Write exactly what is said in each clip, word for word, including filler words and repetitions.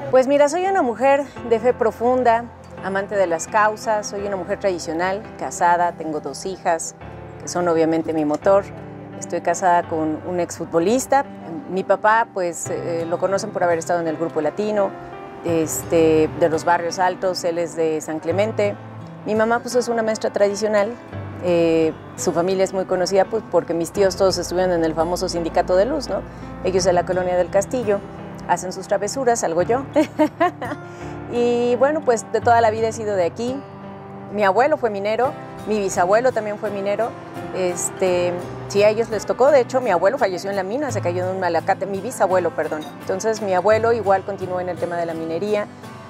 Pues mira, soy una mujer de fe profunda, amante de las causas, soy una mujer tradicional, casada, tengo dos hijas, que son obviamente mi motor. Estoy casada con un exfutbolista. Mi papá, pues, eh, lo conocen por haber estado en el Grupo Latino, este, de los barrios altos, él es de San Clemente. Mi mamá, pues, es una maestra tradicional. Eh, su familia es muy conocida, pues, porque mis tíos todos estuvieron en el famoso Sindicato de Luz, ¿no? Ellos de la Colonia del Castillo, hacen sus travesuras, salgo yo. Y bueno, pues de toda la vida he sido de aquí. Mi abuelo fue minero, mi bisabuelo también fue minero. Este, sí, a ellos les tocó, de hecho mi abuelo falleció en la mina, se cayó de un malacate, mi bisabuelo, perdón. Entonces mi abuelo igual continuó en el tema de la minería.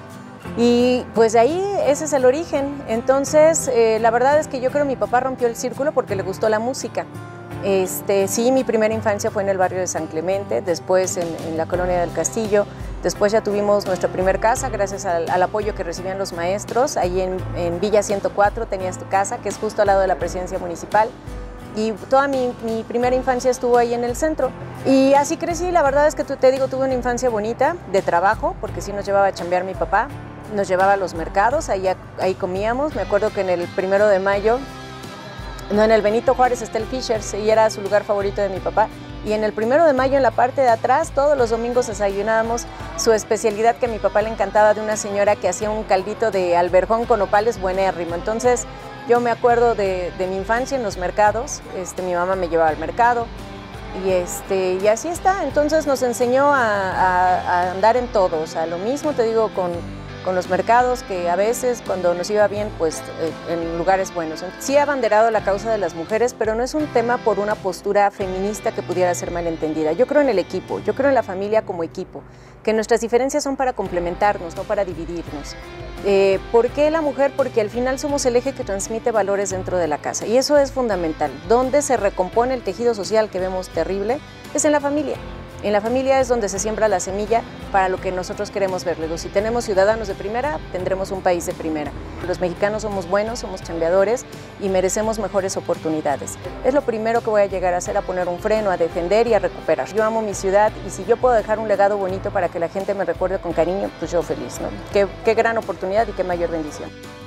Y pues de ahí ese es el origen. Entonces eh, la verdad es que yo creo que mi papá rompió el círculo porque le gustó la música. Este, sí, mi primera infancia fue en el barrio de San Clemente, después en, en la Colonia del Castillo, después ya tuvimos nuestra primer casa gracias al, al apoyo que recibían los maestros, ahí en, en Villa ciento cuatro tenías tu casa, que es justo al lado de la presidencia municipal, y toda mi, mi primera infancia estuvo ahí en el centro. Y así crecí, la verdad es que te digo, tuve una infancia bonita, de trabajo, porque sí nos llevaba a chambear mi papá, nos llevaba a los mercados, ahí, ahí comíamos, me acuerdo que en el primero de mayo, no, en el Benito Juárez está el Fishers y era su lugar favorito de mi papá. Y en el primero de mayo, en la parte de atrás, todos los domingos desayunábamos su especialidad que a mi papá le encantaba, de una señora que hacía un caldito de alberjón con nopales buenérrimo. Entonces yo me acuerdo de, de mi infancia en los mercados, este, mi mamá me llevaba al mercado y, este, y así está. Entonces nos enseñó a, a, a andar en todo, o sea, lo mismo te digo con... con los mercados, que a veces cuando nos iba bien, pues eh, en lugares buenos. Sí he abanderado la causa de las mujeres, pero no es un tema por una postura feminista que pudiera ser malentendida. Yo creo en el equipo, yo creo en la familia como equipo, que nuestras diferencias son para complementarnos, no para dividirnos. Eh, ¿Por qué la mujer? Porque al final somos el eje que transmite valores dentro de la casa y eso es fundamental. Donde se recompone el tejido social que vemos terrible es en la familia. En la familia es donde se siembra la semilla para lo que nosotros queremos ver. Luego, si tenemos ciudadanos de primera, tendremos un país de primera. Los mexicanos somos buenos, somos chambeadores y merecemos mejores oportunidades. Es lo primero que voy a llegar a hacer, a poner un freno, a defender y a recuperar. Yo amo mi ciudad y si yo puedo dejar un legado bonito para que la gente me recuerde con cariño, pues yo feliz, ¿no? Qué, qué gran oportunidad y qué mayor bendición.